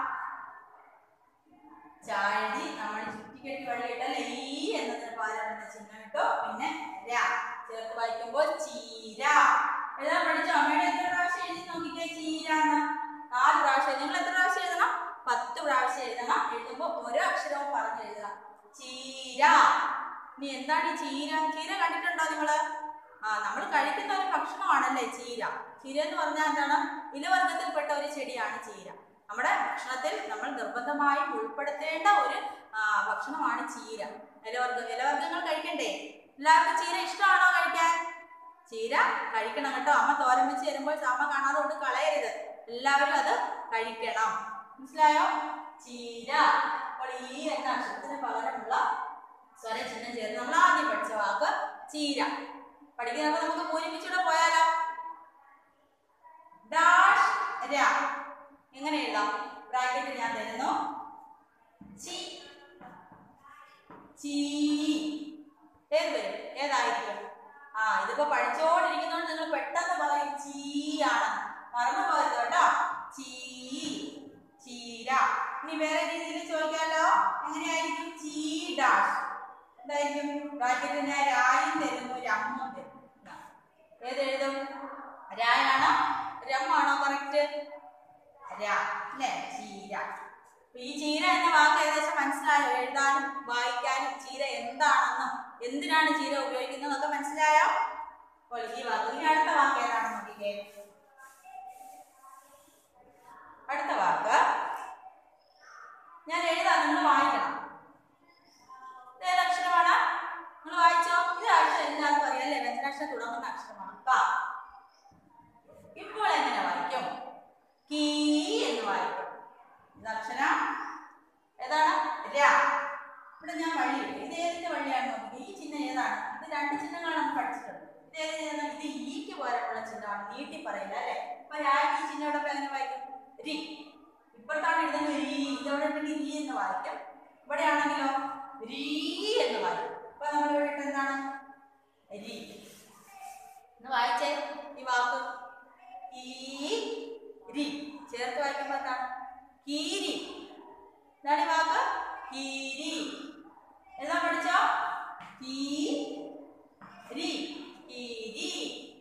ചാഴി നമ്മൾ ചുറ്റിക്കെട്ടി വള്ളിയിട്ടല്ലേ ഈ എന്നതിന് പകരം ചിഹ്നം ഇട്ടു. പിന്നെ ര ചേർത്ത് വായിക്കുമ്പോൾ ചീര. എഴുതാൻ പഠിച്ചോ? അമ്മയുടെ എത്ര പ്രാവശ്യം എഴുതി നോക്കിക്കേ ചീര എന്ന്? നാല് പ്രാവശ്യം. നിങ്ങൾ എത്ര പ്രാവശ്യം എഴുതണം? പത്ത് പ്രാവശ്യം എഴുതണം. എഴുതുമ്പോൾ ഓരോ അക്ഷരവും പറഞ്ഞ് എഴുതണം. ചീര. ഇനി എന്താണ് ഈ ചീര? ചീര കണ്ടിട്ടുണ്ടോ നിങ്ങള്? ആ നമ്മൾ കഴിക്കുന്ന ഒരു ഭക്ഷണമാണല്ലേ ചീര. ചീര എന്ന് പറഞ്ഞാൽ എന്താണ്? ഇലവർഗത്തിൽപ്പെട്ട ഒരു ചെടിയാണ് ചീര. നമ്മുടെ ഭക്ഷണത്തിൽ നമ്മൾ നിർബന്ധമായും ഉൾപ്പെടുത്തേണ്ട ഒരു ഭക്ഷണമാണ് ചീര. ഇലവർഗ ഇലവർഗ്ഗങ്ങൾ കഴിക്കണ്ടേ? എല്ലാവർക്കും ചീര ഇഷ്ടമാണോ കഴിക്കാൻ? ചീര കഴിക്കണം കേട്ടോ. അമ്മ തോരൻ വെച്ച് തരുമ്പോൾ അമ്മ കാണാതെ കൊണ്ട് കളയരുത്. എല്ലാവരും അത് കഴിക്കണം. മനസ്സിലായോ? ചീര. അപ്പോൾ ഈ എന്ന അക്ഷരത്തിന് പകരമുള്ള സ്വരചിഹ്നം ചേർന്ന് നമ്മൾ ആദ്യം പഠിച്ച വാക്ക് ചീര. പഠിക്കുന്നപ്പോൾ നമുക്ക് പൂരിപ്പിച്ചൂടെ പോയാലോ? ഡാഷ് ര എങ്ങനെ എഴുതാം? ബ്രാക്കറ്റ് ഞാൻ തരുന്നു. ചി ചീ ഏത് വരും? ഏതായിരിക്കും? ആ ഇതിപ്പോ പഠിച്ചോണ്ടിരിക്കുന്നതുകൊണ്ട് നിങ്ങൾ പെട്ടെന്ന് പറയും ചീ ആണ്. മറന്നു പോയത് കേട്ടോ. ചീ ചീര. ഇനി വേറെ രീതിയിൽ ചോദിക്കാലോ. എങ്ങനെയായിരിക്കും? ചീ ഡാഷ് എന്തായിരിക്കും? ബ്രാക്കറ്റിന് രായും തരുന്നു, രമ്മും തരും. ഏതെഴുതും? രായാണോ രമ്മാണോ? കറക്റ്റ് രാ അല്ലേ? ചീര. ഈ ചീര എന്ന വാക്ക് ഏകദേശം മനസ്സിലായോ? എഴുതാനും വായിക്കാനും ചീര എന്താണെന്നും എന്തിനാണ് ചീര ഉപയോഗിക്കുന്നതൊക്കെ മനസ്സിലായോ? അപ്പോൾ ഈ വാക്ക്. ഇനി അടുത്ത വാക്ക് ഏതാണെന്ന് നോക്കിക്കേ. അടുത്ത വാക്ക് ഞാൻ എഴുതാം, നിങ്ങൾ വായിക്കണം. ഏത് അക്ഷരമാണ്? നിങ്ങൾ വായിച്ചോ. ഇത് അക്ഷരം എല്ലാവർക്കും അറിയാം അല്ലേ? വ്യഞ്ജനാക്ഷരം തുടങ്ങുന്ന അക്ഷരമാണ് ക. ഇപ്പോൾ എങ്ങനെ വായിക്കും? കീ എന്ന് വായിക്കും. ഇത് അക്ഷരം ഏതാണ്? ര. ഇവിടെ ഞാൻ വഴി ഇട്ടു. ഇത് ഏതിന്റെ വഴിയാണ് നോക്കി? ഈ ചിഹ്നം ഏതാണ്? ഇത് രണ്ട് ചിഹ്നങ്ങളാണ് നമ്മൾ പഠിച്ചിട്ടുണ്ട്. ഇത് ഏത്? ഇത് ഈക്ക് പോലുള്ള ചിഹ്നമാണ്. നീട്ടി പറയില്ല അല്ലെ? അപ്പൊ രായ്ക്ക് ഈ ചിഹ്നം ഇവിടെ എങ്ങനെ വായിക്കും? രി. ഇപ്പോഴത്താണ് എഴുതുന്നത് രീ. ഇതവിടെ ഉണ്ടെങ്കിൽ രീ എന്ന് വായിക്കും. ഇവിടെ ആണെങ്കിലോ രീ എന്ന് വായിക്കും. അപ്പൊ നമ്മൾ ഇവിടെ ഇട്ട് എന്താണ്? രി എന്ന് വായിച്ചേ. ഈ വാക്ക് കീരി ചേർത്ത് വായിക്കുമ്പോൾ എന്താണ്? കീരി. എന്താണ് ഈ വാക്ക്? കീരി. എഴുതാൻ പഠിച്ചോ? കീരി കീരി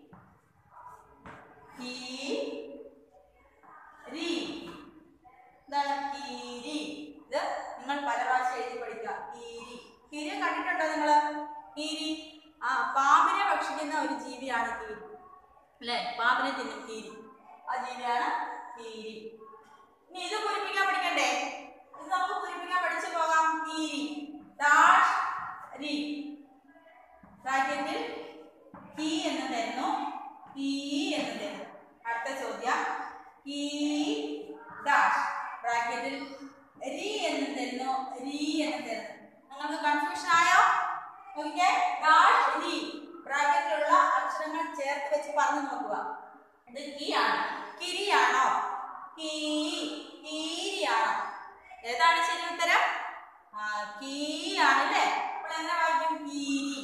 കീരി. എന്താണ്? കീരി. ഇത് നിങ്ങൾ പല പ്രാവശ്യം എഴുതി പഠിക്കുക. കീരി. കീരി കണ്ടിട്ടുണ്ടോ നിങ്ങള്? കീരി ആ പാമ്പിനെ ഭക്ഷിക്കുന്ന ഒരു ജീവിയാണ് കീരി അല്ലെ? പാമ്പിനെ തിന്നും കീരി. ആ ജീവിയാണ് കീരി. ഇനി ഇത് പൂരിപ്പിക്കാൻ പഠിക്കണ്ടേ? ഇത് നമുക്ക് പൂരിപ്പിക്കാൻ പഠിച്ചു പോകാം. കീരി ഡാഷ് രി. ബ്രാക്കറ്റിൽ കീ എന്ന് തരുന്നു, കീ എന്ന് തരുന്നു. അടുത്ത ചോദ്യം കീ ഡാഷ് ബ്രാക്കറ്റിൽ രി എന്ന് തരുന്നു, രി എന്ന് തരുന്നു. നിങ്ങൾക്ക് കൺഫ്യൂഷൻ ആയോ? നോക്കിക്കേ. ഡാഷ് രി ബ്രാക്കറ്റിലുള്ള അക്ഷരങ്ങൾ ചേർത്ത് വെച്ച് പറഞ്ഞു നോക്കുക. ഇത് കീ ആണ്. കിരിയാണോ? കീ കീരിയാണോ? ഏതാണ് ശരി ഉത്തരം? ആ കീ ആണ് അല്ലേ? അപ്പോൾ എങ്ങനെ വായിക്കും? കീരി.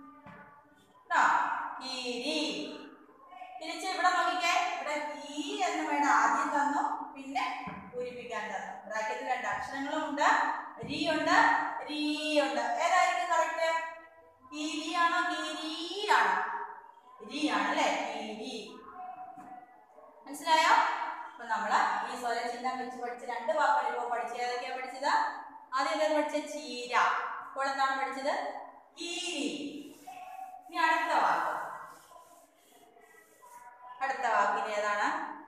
കീരി. തിരിച്ച് ഇവിടെ നോക്കിക്കേ. ഇവിടെ കീ എന്ന് വേണം ആദ്യം തന്നു, പിന്നെ പൂരിപ്പിക്കാൻ തന്നു. ബ്രാക്കറ്റിൽ രണ്ട് അക്ഷരങ്ങളും ഉണ്ട്, രി ഉണ്ട്, രീ ഉണ്ട്. ഏതായിരിക്കും കറക്റ്റ്? കീരി ആണോ കീരിയാണോ? രി ആണ് അല്ലേ? കീരി. മനസ്സിലായോ? അപ്പൊ നമ്മള് ഈ സ്വരചിഹ്നം വെച്ച് പഠിച്ച രണ്ട് വാക്കുകൾ ഇപ്പോൾ പഠിച്ചത്. ഏതൊക്കെയാ പഠിച്ചത്? ആദ്യം ഏതാണ് പഠിച്ചത്? ചീര. ഇപ്പോൾ എന്താണ് പഠിച്ചത്? കീരി. ഇനി അടുത്ത വാക്ക്. അടുത്ത വാക്കിന് ഏതാണ്?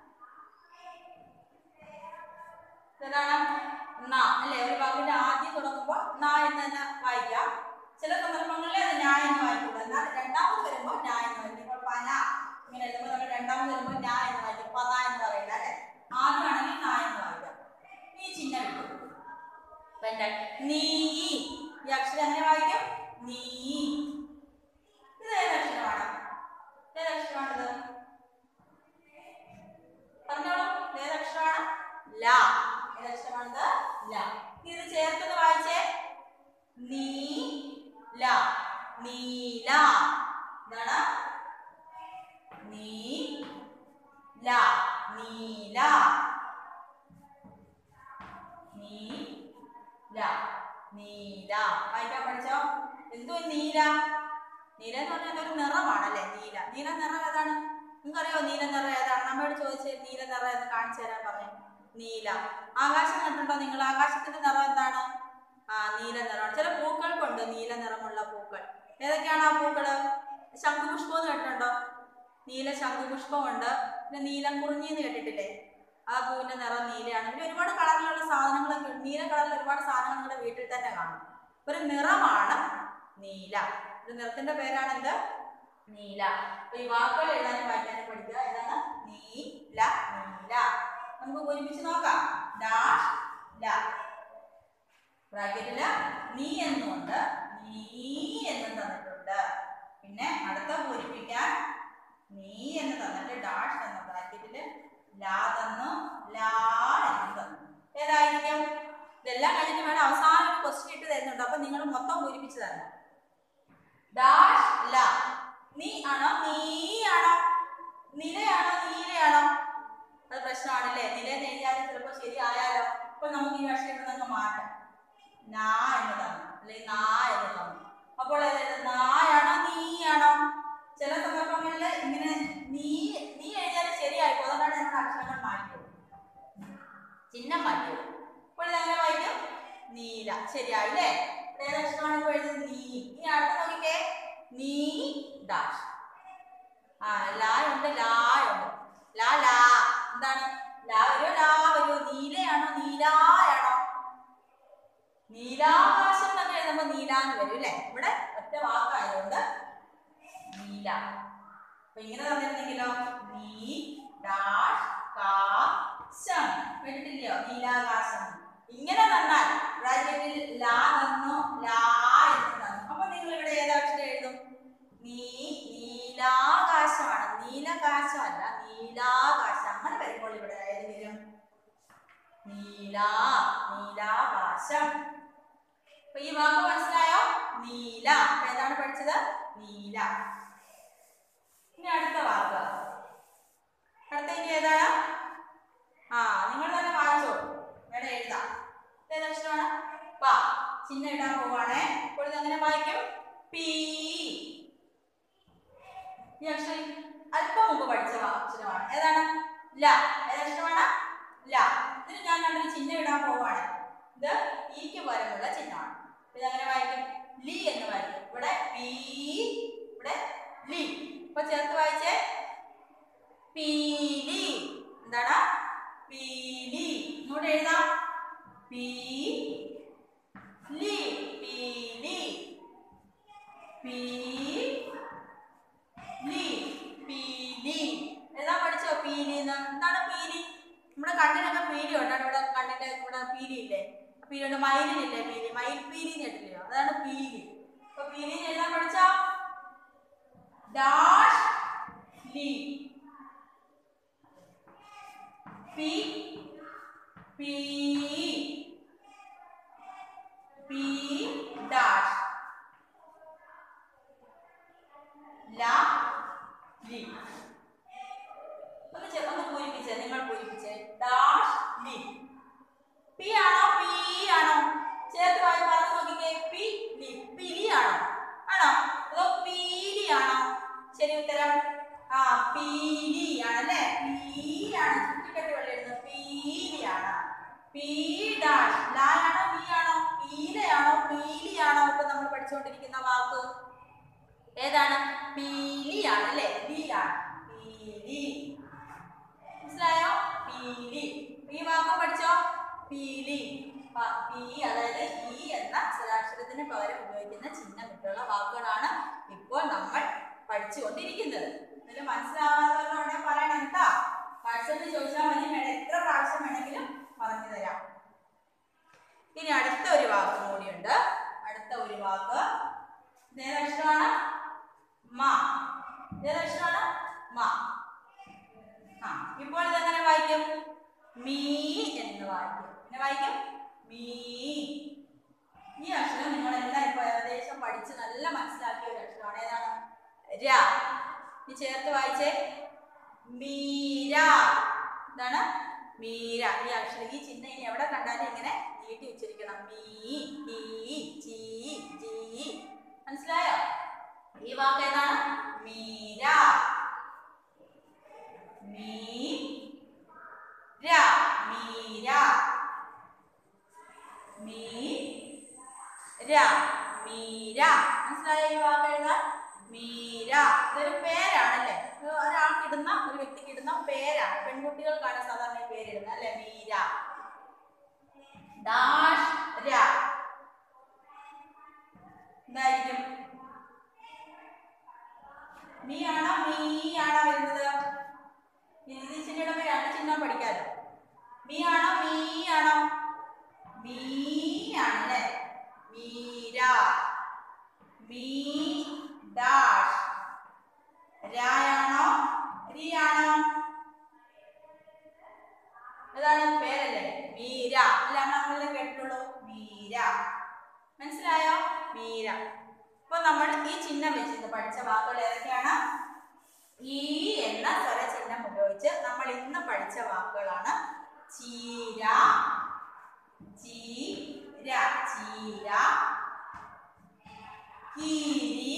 ഏതാണ്? ന അല്ലെ? ഒരു വാക്കിന്റെ ആദ്യം തുടങ്ങുമ്പോൾ ന എന്ന് തന്നെ വായിക്കാം. ചില സന്ദർഭങ്ങളിൽ അത് ഞാ എന്ന് വായിക്കുന്നത്. എന്നാൽ രണ്ടാമത് വരുമ്പോൾ ഞാ എന്ന് വായിക്കും. ഇപ്പോൾ പന ഇങ്ങനെ എഴുതുമ്പോൾ നമ്മൾ രണ്ടാമത് വരുമ്പോൾ ഞാ എന്ന് വായിക്കും. പന എന്ന് പറയില്ല അല്ലെ? ആദ്യമാണെങ്കിൽ നാ എന്ന് വായിക്കാം. ഈ ചിഹ്നം ഇട്ടു. അപ്പൊ എന്താ? നീ. ഈ അക്ഷരം എങ്ങനെ വായിക്കും? നീ. ഇത് ഏത് അക്ഷരമാണ്? ഏത് അക്ഷരമാണിത്? പറഞ്ഞോളൂ. ഏത് അക്ഷരമാണ്? ല. ഏത് അക്ഷരമാണിത്? ല. ഇത് ചേർത്തൊന്ന് വായിച്ചേ. നീ ല. നീല. എന്താണ്? നീ ല. നീല. നീല. നീല. വായിക്കാൻ പഠിച്ചോ? എന്തോ നീല? നീല എന്ന് പറഞ്ഞാൽ ഒരു നിറമാണല്ലേ? നീല. നീല നിറം ഏതാണ്? നിങ്ങൾക്കറിയോ നീല നിറം ഏതാണ്? നമ്മളോട് ചോദിച്ചേ നീല നിറം എന്ന് കാണിച്ചു തരാൻ പറഞ്ഞു. നീല. ആകാശം കണ്ടിട്ടുണ്ടോ നിങ്ങൾ? ആകാശത്തിന്റെ നിറം എന്താണ്? ആ നീല നിറമാണ്. ചില പൂക്കൾക്കുണ്ട് നീല നിറമുള്ള പൂക്കൾ. ഏതൊക്കെയാണ് ആ പൂക്കള്? ശംഖുപുഷ്പം എന്ന് കേട്ടിട്ടുണ്ടോ? നീല ശംഖുപുഷ്പമുണ്ട്, പിന്നെ നീലം കുറിഞ്ഞി എന്ന് കേട്ടിട്ടില്ലേ? ആ പൂവിന്റെ നിറം നീലയാണ്. പിന്നെ ഒരുപാട് കളറിലുള്ള സാധനങ്ങളൊക്കെ, നീല കളറിൽ ഒരുപാട് സാധനങ്ങൾ നിങ്ങളുടെ വീട്ടിൽ തന്നെ കാണും. ഒരു നിറമാണ് നീല. ഒരു നിറത്തിന്റെ പേരാണ് എന്ത്? നീല. അപ്പൊ ഈ വാക്കുകൾ എഴുതാനും വായിക്കാനും പഠിക്കുക. ഏതാണ്? നീല, നീല. നമുക്ക് ഒരുമിച്ച് നോക്കാം. ഡാഷ് ല, ബ്രാക്കറ്റില് നീ എന്നുണ്ട്, നീ എന്ന് തന്നിട്ടുണ്ട്. പിന്നെ അടുത്ത പൂരിപ്പിക്കാൻ നീ എന്ന് തന്നിട്ട് ഡാഷ് എന്ന ബ്രാക്കറ്റില് ലാ തന്നു, ലാ എന്ന് തന്നു. ഏതായിരിക്കും? ഇതെല്ലാം കഴിഞ്ഞിട്ട് വേണം അവസാനം ഒരു ക്വസ്റ്റ്യൻ ഇട്ട് തരുന്നുണ്ട്. അപ്പൊ നിങ്ങൾ മൊത്തം പൂരിപ്പിച്ച് തരണം. ഡാഷ് ല. നീ ആണോ നീ ആണോ? നിലയാണോ നീലയാണോ? അത് പ്രശ്നമാണല്ലേ. നില എഴുതിയാലും ചിലപ്പോൾ ശരിയായാലോ. ഇപ്പൊ നമുക്ക് ഈ അക്ഷരം ഇവിടെ മാറ്റാം. നാ എന്ന് തന്നു, അല്ലെങ്കിൽ നാ എന്ന് തന്നു. അപ്പോൾ നായാണോ നീയാണോ? ചില സന്ദർഭങ്ങളിൽ ഇങ്ങനെ നീ നീ എഴുതിയാലും ശരിയായിപ്പോ. അതുകൊണ്ടാണ് നമ്മുടെ അക്ഷരങ്ങൾ മാറ്റിയത്, ചിഹ്നം മാറ്റിയത്. അപ്പോൾ ഇതെങ്ങനെ വായിക്കും? നീല. ശരിയായില്ലേ? ഏത് അക്ഷരമാണ് ഇപ്പോൾ എഴുതുന്നത്? നീ. ഇനി അടുത്ത നോക്കിക്കേ. നീ ഡാഷ്. ആ ലാ ഉണ്ട്, ലാ ഉണ്ട്. ലാ ലാ എന്താണ്? ലാ വരുമോ ലാ വരുമോ? നീലയാണോ നീലായാണോ? നീലാകാശം എന്നൊക്കെ എഴുതുമ്പോ നീലാന്ന് വരും അല്ലേ? ഇവിടെ ഒറ്റ വാക്കായതുകൊണ്ട് നീല. അപ്പൊ ഇങ്ങനെ തന്നിരുന്നെങ്കിലോ? നീ ഡാഷ് കാശം. കേട്ടിട്ടില്ലയോ? നീലാകാശം. ഇങ്ങനെ തന്നാൽ ബ്രാക്കറ്റിൽ ലാ തന്നു, ലാ എന്ന് തന്നു. അപ്പൊ നിങ്ങൾ ഇവിടെ ഏതാക്ഷരം എഴുതും? നീ നീലാകാശമാണ്. നീലകാശം അല്ല, നീലാകാശം. അങ്ങനെ വരുമ്പോൾ ഇവിടെ ഏതെങ്കിലും നീല, നീലാകാശം. അപ്പൊ ഈ വാക്ക് മനസ്സിലായോ? നീല. അപ്പൊ ഏതാണ് പഠിച്ചത്? നീല. ഇനി അടുത്ത വാക്ക്. അടുത്ത ഇനി ഏതാണ്? ആ നിങ്ങൾ തന്നെ വായിച്ചോളൂ, വേണം എഴുതാം. ഏതക്ഷരമാണ്? പ. ചിഹ്നം ഇടാൻ പോവാണേ. അപ്പോൾ ഇതെങ്ങനെ വായിക്കും? പി. ഈ അക്ഷരം അല്പം മുമ്പ് പഠിച്ച അക്ഷരമാണ്. ഏതാണ്? ല. ഏതക്ഷരമാണ്? ല. ഇതിന് ഞാൻ നല്ലൊരു ചിഹ്നം ഇടാൻ പോവാണ്. ഇത് ഈക്ക് പകരമുള്ള ചിഹ്നമാണ്. ഇതെങ്ങനെ വായിക്കും? ലി എന്ന് വായിക്കും. ഇവിടെ പി, ഇവിടെ ലി. ഇപ്പൊ ചേർത്ത് വായിച്ചേ. പീലി. എന്താണ്? പീലി. ഇങ്ങോട്ട് എഴുതാം. പീ ലി. പീലി. പീ ലി. പീലി. എഴുതാൻ പഠിച്ചോ? പീലി. എന്താണ് പീലി? നമ്മുടെ കണ്ണിനൊക്കെ പീലി ഉണ്ടാണ്. ഇവിടെ കണ്ണിന്റെ ഇവിടെ പീലി ഇല്ലേ? പീലി ഉണ്ട്. മയിലിനില്ലേ പീലി? മയിൽ പീലി കേട്ടില്ലയോ? അതാണ് പീലി. അപ്പൊ പീലി എഴുതാൻ പഠിച്ചോ? ഡാഷ് ലി. പി പി പി ഡാഷ് ല ലി. ഒന്ന് ഒന്ന് പൂരിപ്പിച്ചേ, നിങ്ങൾ പൂരിപ്പിച്ചേ. ഡാഷ് ലി. പി ആണോ പി ആണോ? ചേർത്ത് വായി പറഞ്ഞു നോക്കിക്കേ. പി ലി. പിലി ആണോ? ആണോ? അതോ പീലി ആണോ? ശരി ഉത്തരം ആ പീലി ആണല്ലേ. പീലാണ്. ചുറ്റിക്കെട്ടി വെള്ളം എഴുതുന്നത് പീലിയാണ്. പി ഡാഷ്. ലായാണോ പി ആണോ? പീലയാണോ പീലിയാണോ? ഇപ്പൊ നമ്മൾ പഠിച്ചുകൊണ്ടിരിക്കുന്ന വാക്ക് ഏതാണ്? പീലിയാണ് അല്ലേ? പീലാണ്. പീലി. മനസ്സിലായോ? പീലി. ഈ വാക്ക് പഠിച്ചോ? പീലി. പി അതായത് ഈ എന്ന സ്വരാക്ഷരത്തിന് പകരം ഉപയോഗിക്കുന്ന ചിഹ്നം ഇട്ടുള്ള വാക്കുകളാണ് ഇപ്പോൾ നമ്മൾ പഠിച്ചുകൊണ്ടിരിക്കുന്നത്. ഇതിൽ മനസ്സിലാവാത്തവരുണ്ടെങ്കിൽ പറയണം കേട്ടോ. വാട്സാപ്പിൽ ചോദിച്ചാൽ മതി. വേണം എത്ര പ്രാവശ്യം വേണമെങ്കിലും പറഞ്ഞു തരാം. ഇനി അടുത്ത ഒരു വാക്ക് കൂടിയുണ്ട്. അടുത്ത ഒരു വാക്ക് ഏതക്ഷരമാണ്? മ. ഏതക്ഷരമാണ്? മ. ആ ഇപ്പോൾ ഇതെങ്ങനെ വായിക്കും? മീ എന്ന് വായിക്കും. എങ്ങനെ വായിക്കും? മീ. ഈ അക്ഷരം നിങ്ങളെല്ലാം ഇപ്പൊ ഏകദേശം പഠിച്ച് നല്ല മനസ്സിലാക്കിയ ഒരു അക്ഷരമാണ്. ഏതാണ്? ര. ഇനി ചേർത്ത് വായിച്ചേ. മീര. എന്താണ്? മീര. ഈ അക്ഷരം ഈ ചിഹ്നം ഇനി എവിടെ കണ്ടാലും ഇങ്ങനെ നീട്ടി ഉച്ചരിക്കണം. മീ ഹീ ചീ ജി. മനസ്സിലായോ? ഈ വാക്ക് ഏതാണ്? മീര. മീര. മീര. മീര. മീര. മനസ്സിലായോ? ഈ വാക്ക് എഴുതാൻ? മീര. ഇതൊരു പേരാണല്ലേ. ഒരാൾ അറിയപ്പെടുന്ന ഒരു വ്യക്തിക്ക് ഇടുന്ന പേരാണ്. പെൺകുട്ടികൾക്കാണ് സാധാരണ പേരിടുന്നത് അല്ലെ. മീര. ഡാഷ് ര എന്തായിരിക്കും? മീ ആണോ മീ ആണോ വരുന്നത്? ഈ ചിഹ്നം രണ്ട് ചിഹ്നം പഠിക്കാലോ. മീ ആണോ മീ ആണോ? മീ ആണ് അല്ലേ. മീര. മീ ഡാഷ് രായാണോ രി ആണോ? അതാണ് പേരല്ലേ. മീര അല്ല നമ്മളെ കേട്ടിട്ടുള്ളൂ. മീര. മനസ്സിലായോ? മീര. അപ്പൊ നമ്മൾ ഈ ചിഹ്നം വെച്ചിട്ട് പഠിച്ച വാക്കുകൾ ഏതൊക്കെയാണ്? ഈ എന്ന സ്വര ചിഹ്നം ഉപയോഗിച്ച് നമ്മൾ ഇന്ന് പഠിച്ച വാക്കുകളാണ് ചീര, ചീര, ചീര, കീരി,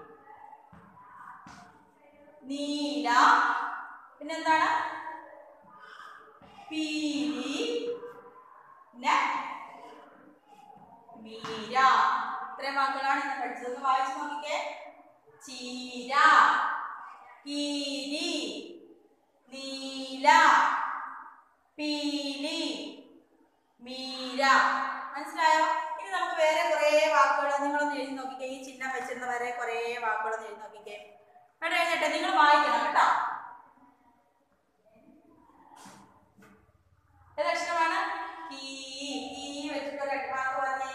നീല, പിന്നെന്താണ്? പീലി, മീര. ഇത്രയും വാക്കുകളാണ് ഇന്ന് പഠിച്ചത്. വായിച്ചു നോക്കിക്കേ. ചീര, കീരി, നീല, പീലി, മീര. മനസ്സിലായോ? ഇനി നമുക്ക് വേറെ കുറെ വാക്കുകൾ നിങ്ങളൊന്ന് എഴുതി നോക്കിക്കേ. ഈ ചിഹ്നം വെച്ചിരുന്ന വരെ കുറെ വാക്കുകളൊന്ന് എഴുതി നോക്കിക്കേ. അവിടെ എഴുതട്ടെ, നിങ്ങൾ വായിക്കണം കേട്ടോ. ഏതക്ഷരമാണ്? കീ. കീ വെച്ചിട്ട് ഒരു വാക്ക് പറഞ്ഞേ.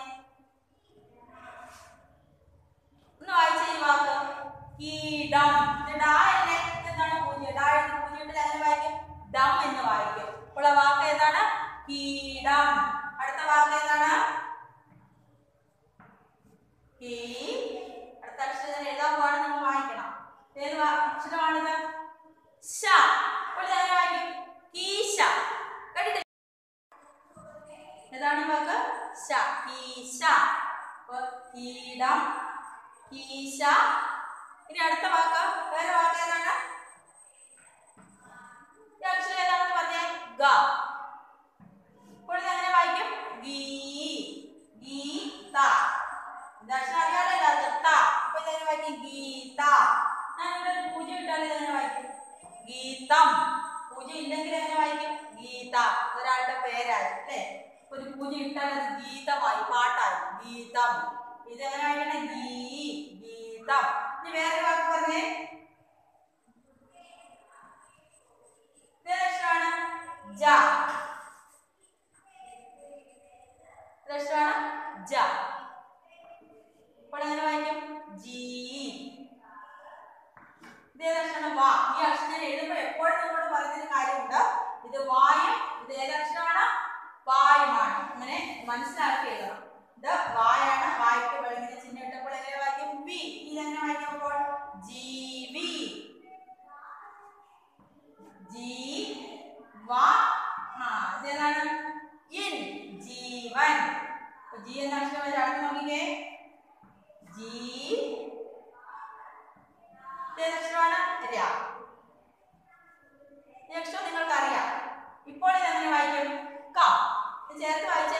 ഒന്ന് വായിച്ചേ ഈ വാക്ക്. കീടം. ഡാ അല്ലേ? എന്താണ്? പൂജ്യം. ഡാ എഴുതി പൂജ്യം ഇട്ട് എങ്ങനെ വായിക്കും? ഡം എന്ന് വായിക്കും. അപ്പോൾ ആ വാക്ക് ഏതാണ്? കീടം. അടുത്ത വാക്ക് ഏതാണ്? കീ. അടുത്ത അക്ഷരം എഴുതാൻ പോവാണ്, നിങ്ങൾ വായിക്കണം. ഏത് അക്ഷരമാണിത്? ശ. അപ്പോൾ എങ്ങനെ വായിക്കും? കീശ. കേട്ടിട്ടില്ല? ഏതാണ് ഈ വാക്ക്? ശ. കീശ. അപ്പോൾ കീടം, കീശ. ഇനി അടുത്ത വാക്ക്, വേറെ വാക്ക് ഏതാണ്? ഈ അക്ഷരം ഏതാണെന്ന് പറഞ്ഞേ. ഗ. ഇപ്പോൾ എങ്ങനെ വായിക്കും? ഗീ. ഗീത. ഇത് അക്ഷരം അറിയാലോ എല്ലാവർക്കും. ത. അപ്പോൾ ഇതെങ്ങനെ വായിക്കും? ഗീത. ഞാൻ ഇവിടെ ഒരു പൂജ്യം ഇട്ടാൽ ഇതെങ്ങനെ വായിക്കും? ഗീതം. പൂജ്യം ഇല്ലെങ്കിൽ എങ്ങനെ വായിക്കും? ഗീത. ഒരാളുടെ പേരായി അല്ലേ. ഒരു പൂജ്യം ഇട്ടാൽ അത് ഗീതമായി, പാട്ടായി. ഗീതം. ഇതെങ്ങനെ വായിക്കണേ? ഗീ. ഗീതം. ഇനി വേറെ വാക്ക് പറഞ്ഞേ. ഇതേതാണ്? ജ. ഇതേതാണ്? ജ. അപ്പോൾ എങ്ങനെ വായിക്കും? ജി. ഇതേതാണ്? വാ. ഈ അക്ഷരം എഴുതുമ്പോൾ എപ്പോഴും നിങ്ങളോട് പറയുന്നൊരു കാര്യമുണ്ട്. ഇത് വായും ഇത് ഏതക്ഷരമാണ്? വായുമാണ്. അങ്ങനെ മനസ്സിലാക്കി എഴുതണം. ഇത് വായാണ്. വായ്ക്ക് വെളിങ്ങനെ ചിഹ്നം ഇട്ടപ്പോൾ എങ്ങനെ വായിക്കും? വി. ഇതെങ്ങനെ വായിക്കുമ്പോൾ? ജീവി. ജീ വ. ആ ഇതേതാണ്? ഇൻ. ജീവൻ. ജി എന്ന അക്ഷരം വരെ അടുത്ത് നോക്കിക്കേ. ജി. ഇതേതക്ഷരമാണ്? ര. ഈ അക്ഷരം നിങ്ങൾക്ക് അറിയാം. ഇപ്പോൾ ഇതെങ്ങനെ വായിക്കും? ക. ഇത് ചേർത്ത് വായിച്ചേ.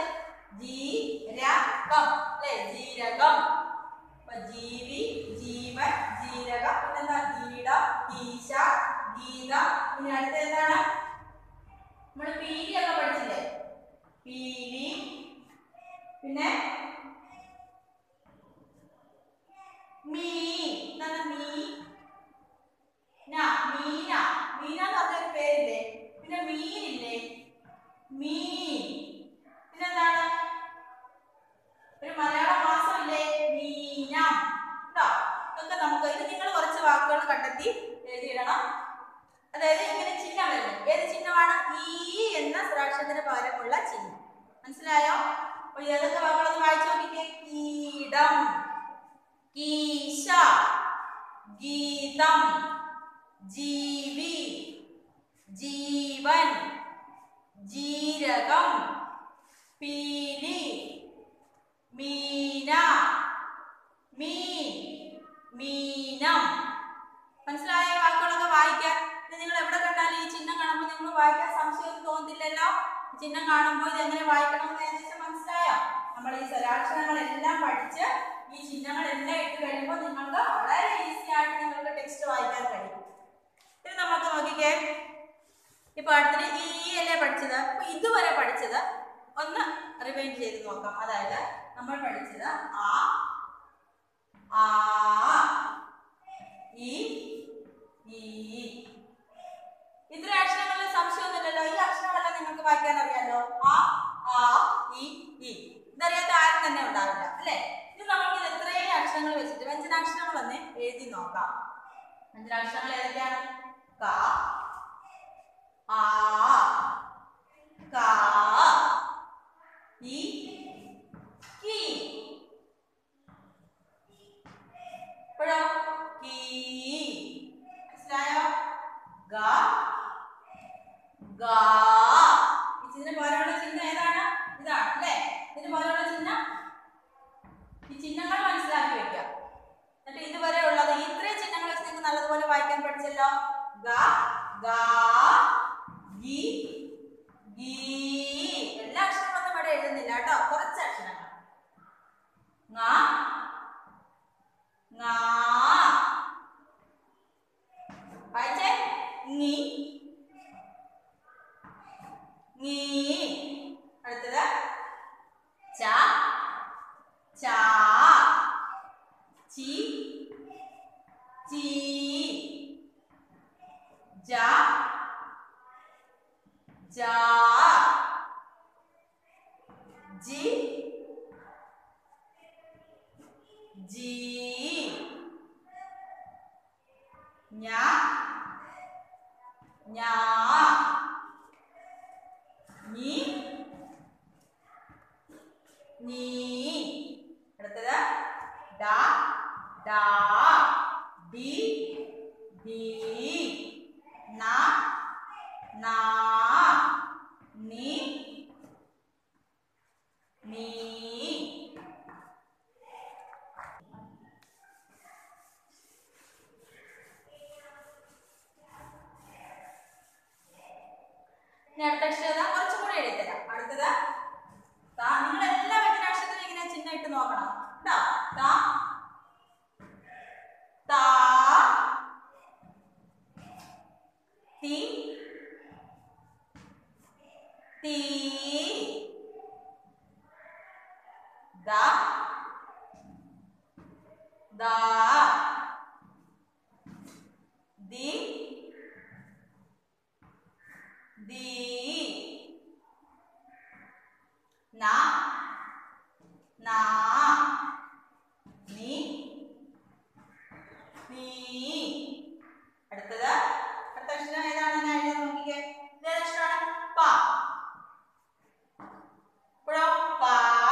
ജീരകം അല്ലേ. ജീരകം. അപ്പൊ ജീവി, ജീവൻ, ജീരകം. പിന്നെന്താ? കീടം, കീശ, ഗീതം. ഇനി അടുത്ത എന്താണ്? നമ്മൾ പീലി ഒക്കെ പഠിച്ചില്ലേ? പീലി. പിന്നെ മീ. എന്താണ്? മീ. മീന. മീന എന്ന് പറഞ്ഞൊരു പേരില്ലേ? പിന്നെ മീനില്ലേ? മീൻ. പിന്നെന്താണ്? ഒരു മലയാള മാസം ഇല്ലേ? മീനം. കേട്ടോ? ഇതൊക്കെ നമുക്ക് ഇത് നിങ്ങൾ കുറച്ച് വാക്കുകൾ കണ്ടെത്തി എഴുതിയിടണം. അതായത് ഇങ്ങനെ ചിഹ്നം വരണം. ഏത് ചിഹ്നമാണ്? ഈ എന്ന സ്വരാക്ഷരത്തിന് പകരമുള്ള ചിഹ്നം. മനസ്സിലായോ? അപ്പോൾ ഏതൊക്കെ വാക്കുകളൊന്ന് വായിച്ചു നോക്കിക്കേ. കീടം, കീശ, ഗീതം, ജീവി, ജീവൻ, ജീരകം, പീലി, മീന, മീൻ, മീനം. മനസ്സിലായ വാക്കുകളൊക്കെ വായിക്കാൻ. നിങ്ങൾ എവിടെ കണ്ടാലും ഈ ചിഹ്നം കാണുമ്പോൾ നിങ്ങൾ വായിക്കാൻ സംശയം തോന്നുന്നില്ലല്ലോ. ചിഹ്നം കാണുമ്പോൾ ഇത് എങ്ങനെ വായിക്കണം എന്ന് ഏകദേശം മനസ്സിലായോ? നമ്മൾ ഈ സ്വരാക്ഷരങ്ങളെല്ലാം പഠിച്ച് ഈ ചിഹ്നങ്ങളെല്ലാം ഇട്ട് കഴിയുമ്പോൾ നിങ്ങൾക്ക് വളരെ ഈസി ആയിട്ട് നിങ്ങൾക്ക് ടെക്സ്റ്റ് വായിക്കാൻ കഴിയും. ഇനി നമുക്ക് പാഠത്തിന് ഈ അല്ലേ പഠിച്ചത്. അപ്പൊ ഇതുവരെ പഠിച്ചത് ഒന്ന് റിവൈൻഡ് ചെയ്ത് നോക്കാം. അതായത് നമ്മൾ പഠിച്ചത് ആ ആ ഈ ഈ ഇത്ര അക്ഷരങ്ങളിൽ സംശയമൊന്നുമില്ലല്ലോ. ഈ അക്ഷരങ്ങളെല്ലാം നിങ്ങൾക്ക് വായിക്കാൻ അറിയാലോ. ആ ആ ഈ ഈ ഇതറിയാത്ത ആരും തന്നെ ഉണ്ടാവില്ല അല്ലേ. ഇത് നമുക്ക് ഇത് എത്രയും അക്ഷരങ്ങൾ വെച്ചിട്ട് വ്യഞ്ജനാക്ഷരങ്ങൾ ഒന്ന് എഴുതി നോക്കാം. വ്യഞ്ജനാക്ഷരങ്ങൾ ഏതൊക്കെയാണ്? ക ആ ക ഈ കി. ഇപ്പോഴോ കീ. മനസ്സിലായോ? ഗ ഗ. ഇതിന് പോലെയുള്ള ചിഹ്നം ഏതാണ്? ഇതാണ് അല്ലേ. ഇതിന് പോലെയുള്ള ചിഹ്നം ഈ ചിഹ്നങ്ങൾ മനസ്സിലാക്കി വെക്കാം. എന്നിട്ട് ഇതുവരെ ഉള്ളത് ഇത്രയും ചിഹ്നങ്ങൾ വെച്ച് നിങ്ങൾക്ക് നല്ലതുപോലെ വായിക്കാൻ പഠിച്ചല്ലോ. ഗ ഗ ഗി ഗീ. എല്ലാ അക്ഷരങ്ങളൊന്നും ഇവിടെ എഴുതുന്നില്ല കേട്ടോ, കുറച്ച് അക്ഷരങ്ങൾ. ങ ങ. വായിച്ചേ. ങി ങീ. അടുത്തത് ച ച ചി ചീ ജ ജ ജി ജി ഞ ഞ നീ നീ. അടുത്തത് ഡ ഡ ഡി ഡി ന ന നി നീ. അടുത്ത അക്ഷരം കുറച്ചും കൂടെ എഴുതരാം. അടുത്തത് നിങ്ങൾ എല്ലാ വ്യഞ്ജനാക്ഷരത്തിലും ഇങ്ങനെ ചിഹ്നം ഇട്ട് നോക്കണം കേട്ടോ. ത ത തി തീ ദ ദ ദി ദി ന ന നീ നീ. അടുത്തത് അടുത്ത അക്ഷരം ഏതാണ്? ഞാൻ എഴുതാൻ നോക്കിക്കേ. ഇത് അക്ഷരമാണ് പ. ഇപ്പോഴോ പ.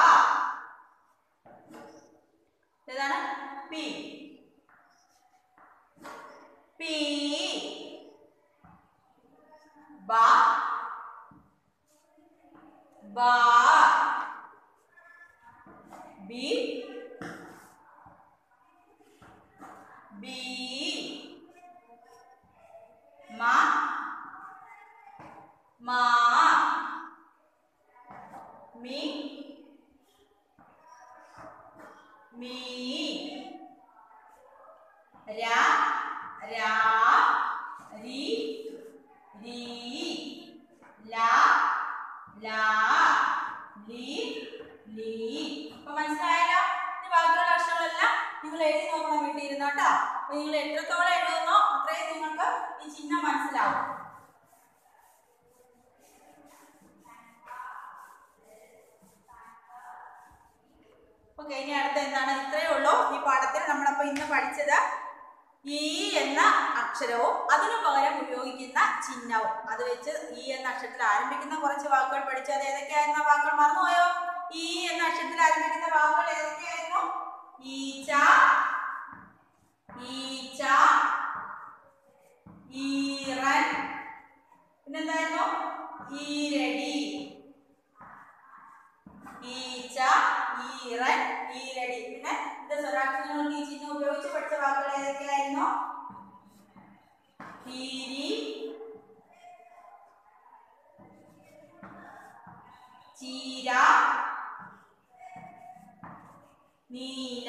ഏതാണ്? പി പി. ബ ബ ബി ബി മ മ മി മീ ര ര രി രി ല ല ലി ലി. അപ്പൊ മനസ്സിലായല്ലോ. ഈ ബാക്കിയുള്ള അക്ഷരങ്ങളെല്ലാം നിങ്ങൾ എഴുതി നോക്കണം വീട്ടിൽ ഇരുന്ന് കേട്ടോ. അപ്പൊ നിങ്ങൾ എത്രത്തോളം എഴുതുന്നോ അത്രയും നിങ്ങൾക്ക് ഈ ചിഹ്നം മനസ്സിലാവും. ഓക്കെ, ഇനി അടുത്ത എന്താണ്? ഇത്രയേ ഉള്ളൂ ഈ പാഠത്തിൽ. നമ്മളപ്പോ ഇന്ന് പഠിച്ചത് ഈ എന്ന അക്ഷരവും അതിനു പകരം ഉപയോഗിക്കുന്ന ചിഹ്നവും. അത് വെച്ച് ഈ എന്ന അക്ഷരത്തിൽ ആരംഭിക്കുന്ന കുറച്ച് വാക്കുകൾ പഠിച്ചു. അത് ഏതൊക്കെയായിരുന്ന വാക്കുകൾ മറന്നുപോയോ? ഈ എന്ന അക്ഷരത്തിൽ ആരംഭിക്കുന്ന വാക്കുകൾ ഏതൊക്കെയായിരുന്നു? ഈച്ച ഈച്ച ഈറൻ, പിന്നെന്തായിരുന്നു? ഈരടി. ഈച്ച ഈറൻ ഈരടി. പിന്നെ ഇത് സ്വരാക്ഷരങ്ങൾക്ക് ഈ ചിഹ്നം ഉപയോഗിച്ച് പഠിച്ച വാക്കുകൾ ഏതൊക്കെയായിരുന്നു? കീരി ചീര നീല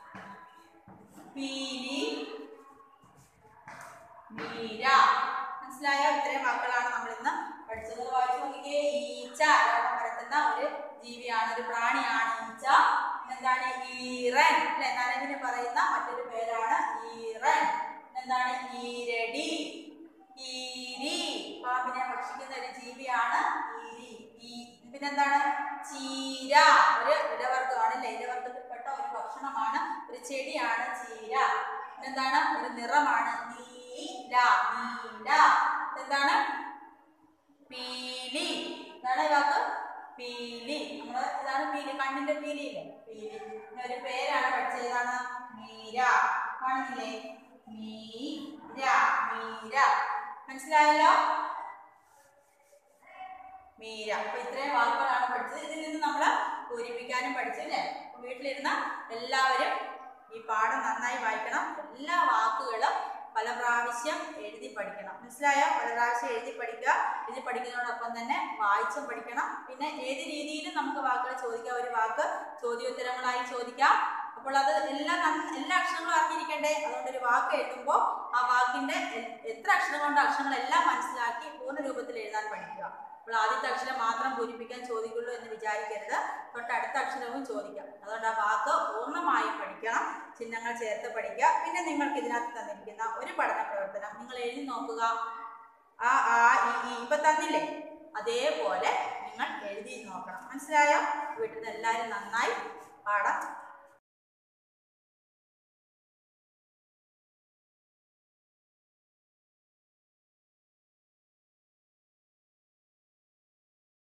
പീലി നീര. മനസ്സിലായോ? ഇത്രയും വാക്കുകളാണ് നമ്മൾ ഇന്ന് പഠിച്ചത്. വായിച്ചു നോക്കിക്കേ. ഈച്ച രോമം പരത്തുന്ന ഒരു ജീവിയാണ്, ഒരു പ്രാണിയാണ് ഈച്ച. എന്താണ്? ഈറൻ അല്ലെ, നനവിന് പറയുന്ന മറ്റൊരു പേരാണ് ഈറൻ. എന്താണ്? ഈരടി, ഈരി, പാമ്പിനെ ഭക്ഷിക്കുന്ന ഒരു ജീവിയാണ് ഈരി. പിന്നെന്താണ്? ചീര, ഒരു ഇലവർഗ്ഗമാണ് അല്ലെ, ഇലവർഗ്ഗത്തിൽപ്പെട്ട ഒരു ഭക്ഷണമാണ്, ഒരു ചെടിയാണ് ചീര. എന്താണ്? ഒരു നിറമാണ് നീല, നീല. എന്താണ്? പീലി, എന്താണ് വാക്ക്? പീലി. നമ്മള് ഇതാണ് പീലി, കണ്ണിന്റെ പീലിയില്ലേ, പീലി. ഒരു പേരാണ് പഠിച്ചത്, ഏതാണ്? മീര. കാണുന്നില്ലേ? മീര, മീര. മനസ്സിലായല്ലോ? മീര. അപ്പൊ ഇത്രയും വാക്കുകളാണ് പഠിച്ചത്. ഇതിൽ നിന്ന് നമ്മൾ പൂരിപ്പിക്കാനും പഠിച്ചു അല്ലേ? വീട്ടിലിരുന്ന എല്ലാവരും ഈ പാഠം നന്നായി വായിക്കണം. എല്ലാ വാക്കുകളും പല പ്രാവശ്യം എഴുതി പഠിക്കണം. മനസ്സിലായോ? പല പ്രാവശ്യം എഴുതി പഠിക്കുക. എഴുതി പഠിക്കുന്നതോടൊപ്പം തന്നെ വായിച്ചും പഠിക്കണം. പിന്നെ ഏത് രീതിയിലും നമുക്ക് വാക്കുകൾ ചോദിക്കാം. ഒരു വാക്ക് ചോദ്യോത്തരങ്ങളായി ചോദിക്കാം. അപ്പോൾ അത് എല്ലാ എല്ലാ അക്ഷരങ്ങളും അറിഞ്ഞിരിക്കണ്ടേ? അതുകൊണ്ട് ഒരു വാക്ക് എഴുതുമ്പോൾ ആ വാക്കിന്റെ എത്ര അക്ഷരം കൊണ്ട് അക്ഷരങ്ങളെല്ലാം മനസ്സിലാക്കി പൂർണ്ണ രൂപത്തിൽ എഴുതാൻ പഠിക്കുക. അപ്പോൾ ആദ്യത്തെ അക്ഷരം മാത്രം പൂരിപ്പിക്കാൻ ചോദിക്കുള്ളൂ എന്ന് വിചാരിക്കരുത്. തൊട്ടടുത്ത അക്ഷരവും ചോദിക്കാം. അതുകൊണ്ട് ആ വാക്ക് പൂർണ്ണമായും പഠിക്കണം. ചിഹ്നങ്ങൾ ചേർത്ത് പഠിക്കുക. പിന്നെ നിങ്ങൾക്ക് ഇതിനകത്ത് തന്നിരിക്കുന്ന ഒരു പഠന പ്രവർത്തനം നിങ്ങൾ എഴുതി നോക്കുക. ആ ആ ഈ ഇപ്പൊ തന്നില്ലേ, അതേപോലെ നിങ്ങൾ എഴുതി നോക്കണം. മനസ്സിലായോ? വീട്ടിൽ നിന്ന് എല്ലാവരും നന്നായി പാഠം